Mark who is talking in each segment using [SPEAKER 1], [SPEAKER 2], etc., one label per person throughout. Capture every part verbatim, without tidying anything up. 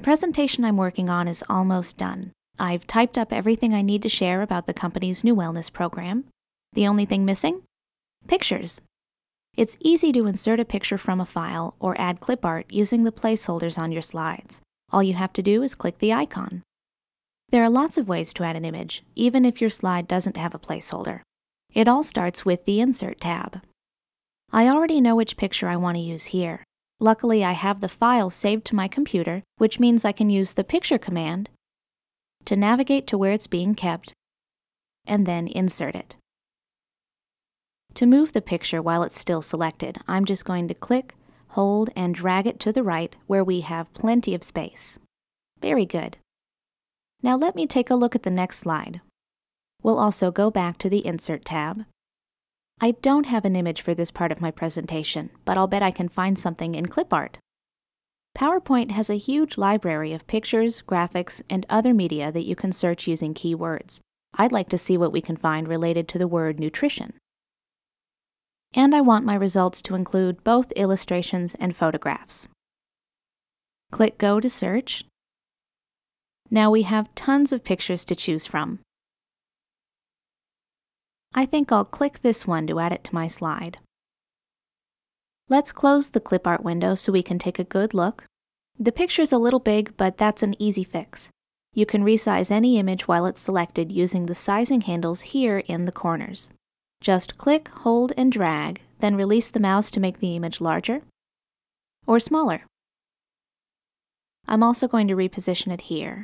[SPEAKER 1] presentation I'm working on is almost done. I've typed up everything I need to share about the company's new wellness program. The only thing missing? Pictures. It's easy to insert a picture from a file or add clip art using the placeholders on your slides. All you have to do is click the icon. There are lots of ways to add an image, even if your slide doesn't have a placeholder. It all starts with the Insert tab. I already know which picture I want to use here. Luckily, I have the file saved to my computer, which means I can use the Picture command to navigate to where it's being kept, and then insert it. To move the picture while it's still selected, I'm just going to click, hold, and drag it to the right where we have plenty of space. Very good. Now let me take a look at the next slide. We'll also go back to the Insert tab. I don't have an image for this part of my presentation, but I'll bet I can find something in clip art. PowerPoint has a huge library of pictures, graphics, and other media that you can search using keywords. I'd like to see what we can find related to the word nutrition. And I want my results to include both illustrations and photographs. Click Go to search. Now we have tons of pictures to choose from. I think I'll click this one to add it to my slide. Let's close the clip art window so we can take a good look. The picture's a little big, but that's an easy fix. You can resize any image while it's selected using the sizing handles here in the corners. Just click, hold, and drag, then release the mouse to make the image larger or smaller. I'm also going to reposition it here.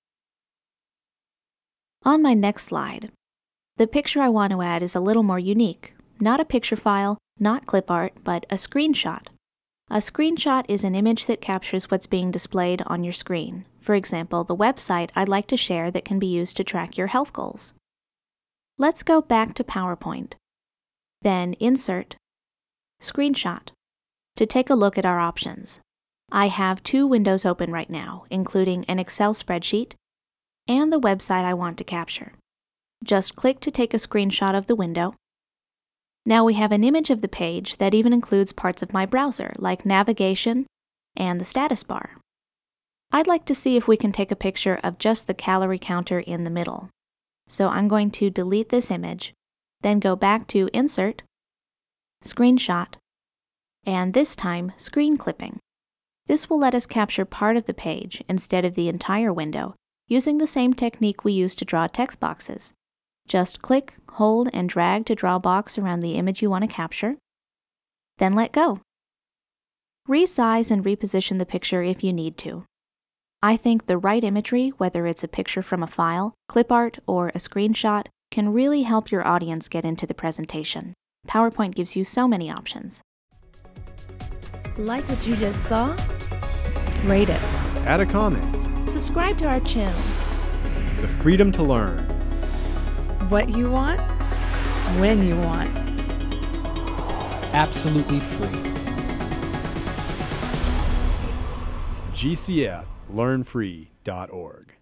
[SPEAKER 1] On my next slide, the picture I want to add is a little more unique. Not a picture file, not clip art, but a screenshot. A screenshot is an image that captures what's being displayed on your screen. For example, the website I'd like to share that can be used to track your health goals. Let's go back to PowerPoint. Then Insert, Screenshot, to take a look at our options. I have two windows open right now, including an Excel spreadsheet and the website I want to capture. Just click to take a screenshot of the window. Now we have an image of the page that even includes parts of my browser, like navigation and the status bar. I'd like to see if we can take a picture of just the calorie counter in the middle. So I'm going to delete this image, then go back to Insert, Screenshot, and this time Screen Clipping. This will let us capture part of the page instead of the entire window, using the same technique we use to draw text boxes. Just click, hold, and drag to draw a box around the image you want to capture. Then let go. Resize and reposition the picture if you need to. I think the right imagery, whether it's a picture from a file, clip art, or a screenshot, can really help your audience get into the presentation. PowerPoint gives you so many options.
[SPEAKER 2] Like what you just saw? Rate it.
[SPEAKER 3] Add a comment.
[SPEAKER 2] Subscribe to our channel.
[SPEAKER 3] The freedom to learn.
[SPEAKER 2] What you want, when you want.
[SPEAKER 4] Absolutely free.
[SPEAKER 3] G C F learn free dot org